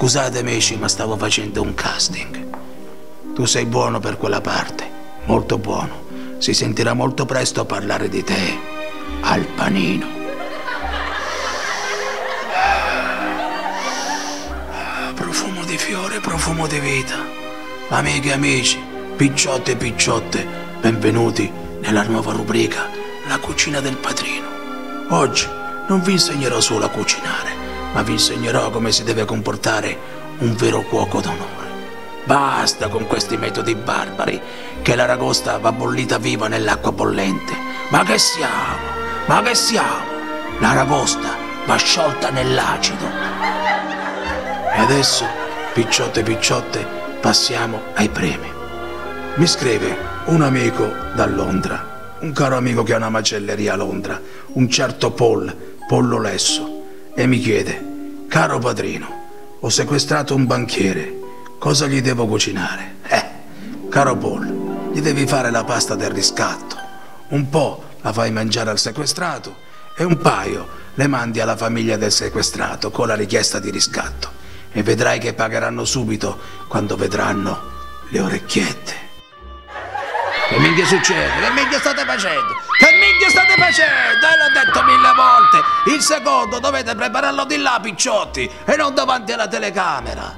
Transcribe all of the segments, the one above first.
Scusate amici, ma stavo facendo un casting. Tu sei buono per quella parte, molto buono. Si sentirà molto presto parlare di te, al panino. Profumo di fiore, profumo di vita. Amiche e amici, picciotte e picciotte, benvenuti nella nuova rubrica La cucina del padrino. Oggi non vi insegnerò solo a cucinare, ma vi insegnerò come si deve comportare un vero cuoco d'onore. Basta con questi metodi barbari, che l'aragosta va bollita viva nell'acqua bollente. Ma che siamo? Ma che siamo? L'aragosta va sciolta nell'acido. E adesso, picciotte e picciotte, passiamo ai premi. Mi scrive un amico da Londra, un caro amico che ha una macelleria a Londra, un certo Pollo Lesso, e mi chiede: caro padrino, ho sequestrato un banchiere, cosa gli devo cucinare? Caro Paul, gli devi fare la pasta del riscatto. Un po' la fai mangiare al sequestrato e un paio le mandi alla famiglia del sequestrato con la richiesta di riscatto. E vedrai che pagheranno subito quando vedranno le orecchiette. Che minchia succede? Che minchia state facendo? Che minchia state facendo? E l'ho detto 1000 volte. Il secondo dovete prepararlo di là, picciotti, e non davanti alla telecamera.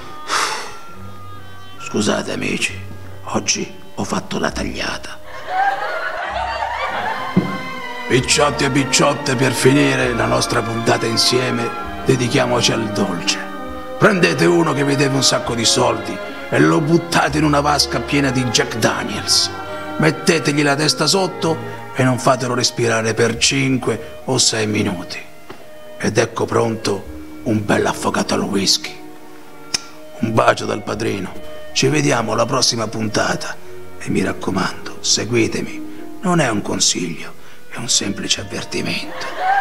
Scusate amici, oggi ho fatto la tagliata. Picciotti e picciotte, per finire la nostra puntata insieme, dedichiamoci al dolce. Prendete uno che vi deve un sacco di soldi e lo buttate in una vasca piena di Jack Daniels. Mettetegli la testa sotto e non fatelo respirare per 5 o 6 minuti. Ed ecco pronto un bel affogato al whisky. Un bacio dal padrino. Ci vediamo alla prossima puntata. E mi raccomando, seguitemi. Non è un consiglio, è un semplice avvertimento.